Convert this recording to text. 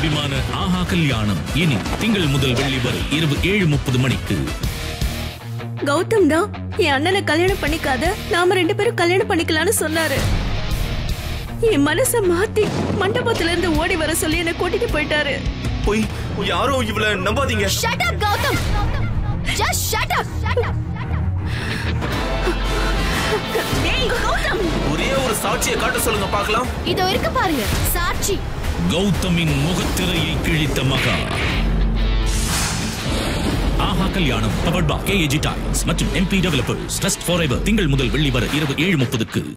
அபிமான ஆஹா கல்யாணம் இனி திங்கள் முதல் வெள்ளி வரை இரவு 7:30 மணிக்கு. கௌதம் தான் என் அண்ணனை கல்யாணம் பண்ணிக்காத, நாம 2 பேரும் கல்யாணம் பண்ணிக்கலாம்னு சொன்னாரு. என் மனச மாத்தி மண்டபத்துல இருந்து ஓடி வர சொல்லி என்ன கூட்டிட்டு போயிட்டாரு. போய் யாரும் இவள நம்பாதீங்க. Shut up Gautham, just shut up. டேய் கௌதம், ஒரே ஒரு சாட்சியை காட்ட சொல்லுங்க பார்க்கலாம். இதோ இருக்கு பாருங்க சாட்சி. கௌதமின் முகத்திரையை கிழித்த மகா. ஆஹா கல்யாணம் பவர்ட் பை KAG டைல்ஸ் மற்றும் MP developers. Trust forever. திங்கள் முதல் வெள்ளி வரை இரவு 7:30க்கு.